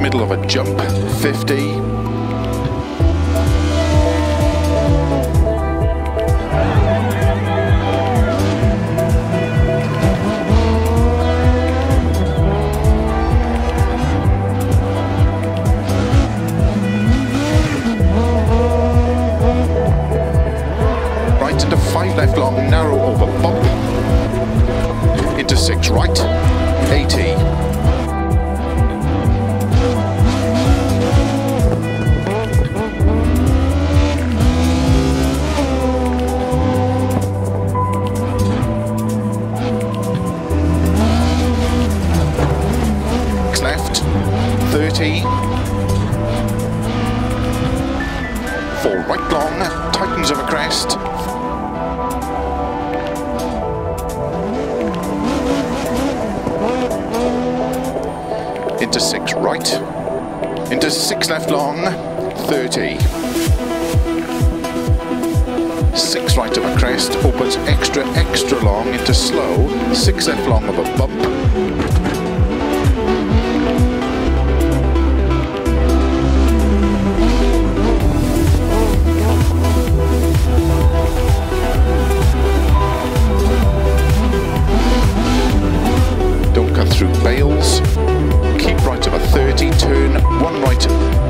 middle of a jump, 50. Right into 5 left long, narrow over bump. Into 6 right, 80. Left, 30. 4 right long, tightens of a crest. Into 6 right, into 6 left long, 30. 6 right of a crest, opens extra long into slow, 6 left long of a bump. Don't cut through bales. Keep right of a 30, turn 1 right.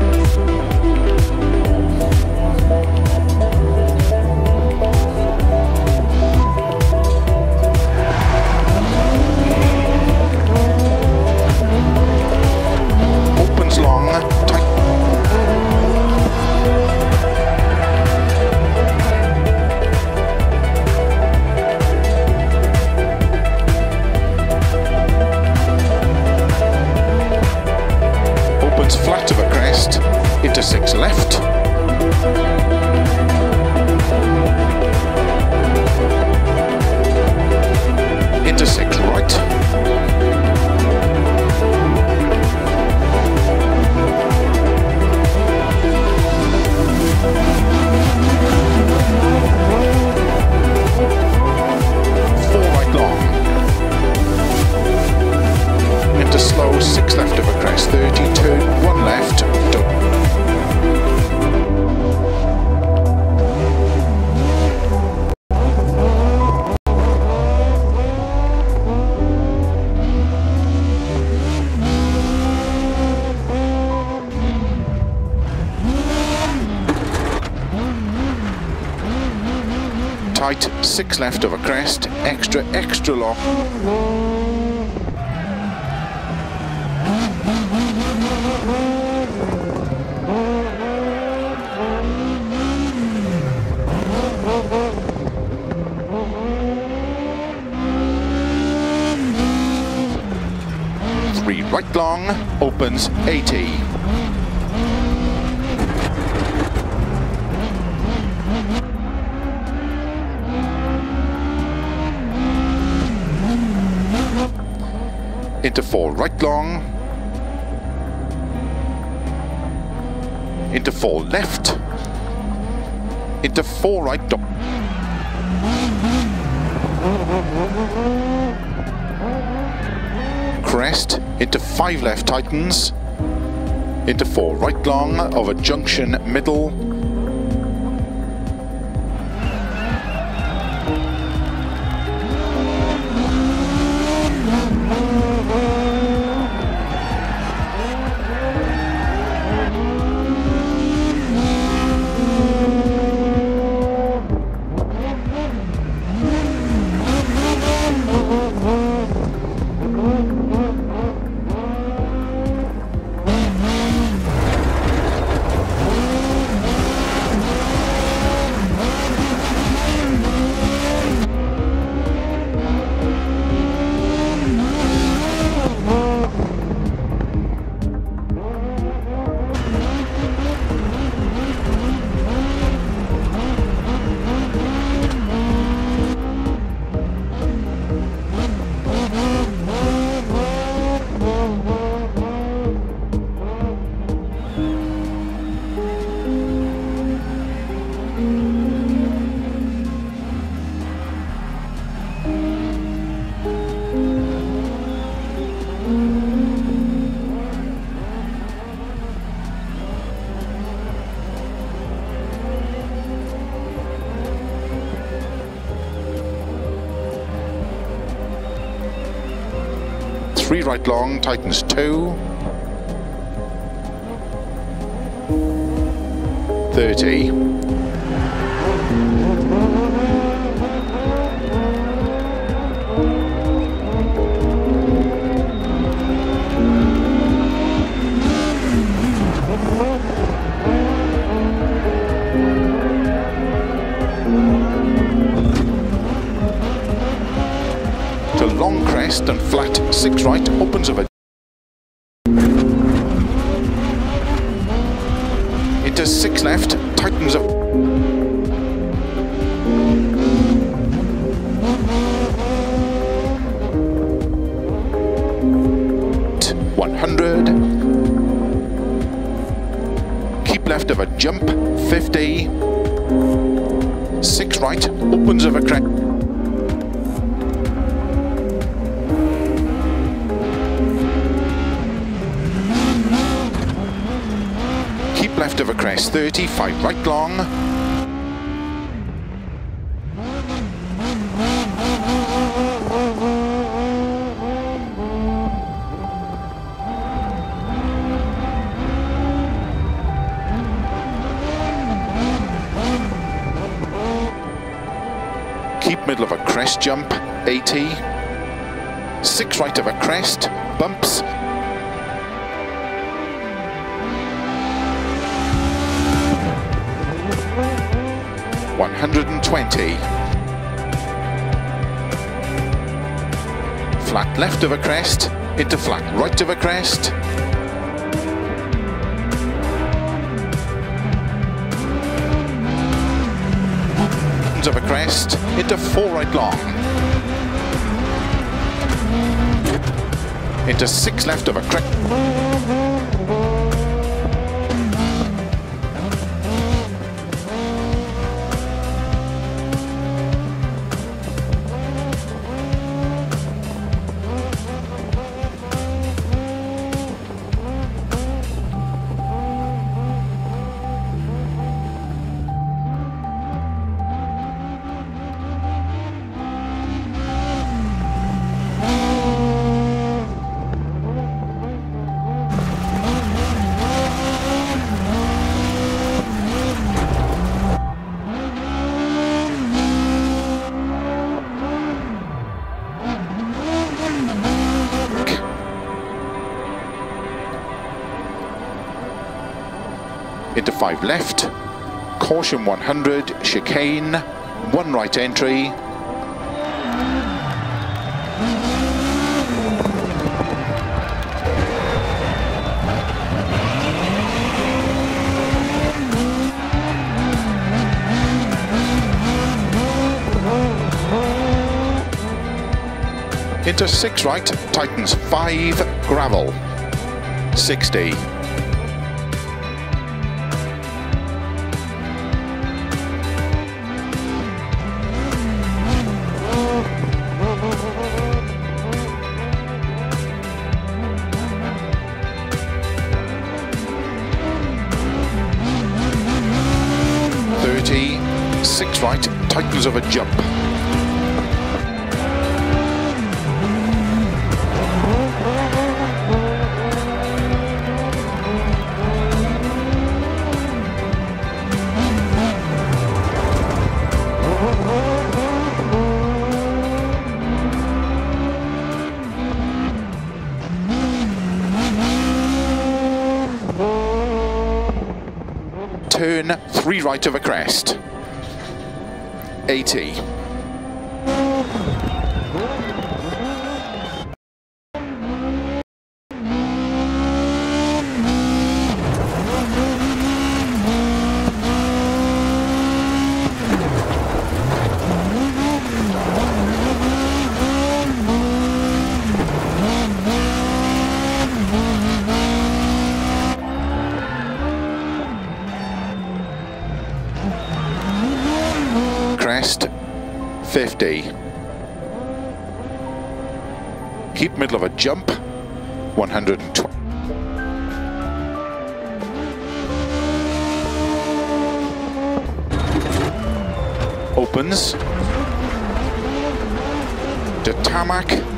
Opens long, tight. Flat of a crest, into 6 left. Into 6 right. Into slow, 6 left of a crest, 30, turn 1 left, done. Tight, 6 left of a crest, extra long. 3 right long, opens 80. Into 4 right long. Into 4 left. Into 4 right. Crest, into 5 left tightens, into 4 right long of a junction middle. right long, tightens 2. 30. To long crest and flat 6 right, opens of a into 6 left, tightens up 100. Keep left of a jump 50. 6 right, opens of a crest. Left of a crest 30, 5 right long. Keep middle of a crest jump 80. 6 right of a crest, bumps. 120. Flat left of a crest, into flat right of a crest. Of a crest, into 4 right long. Into 6 left of a crest. Into 5 left, caution 100, chicane, 1 right entry. Into 6 right, tightens 5, gravel, 60. Six right, tightens of a jump. Turn 3 right of a crest. 80. Crest 50. Keep middle of a jump 120. Opens to tarmac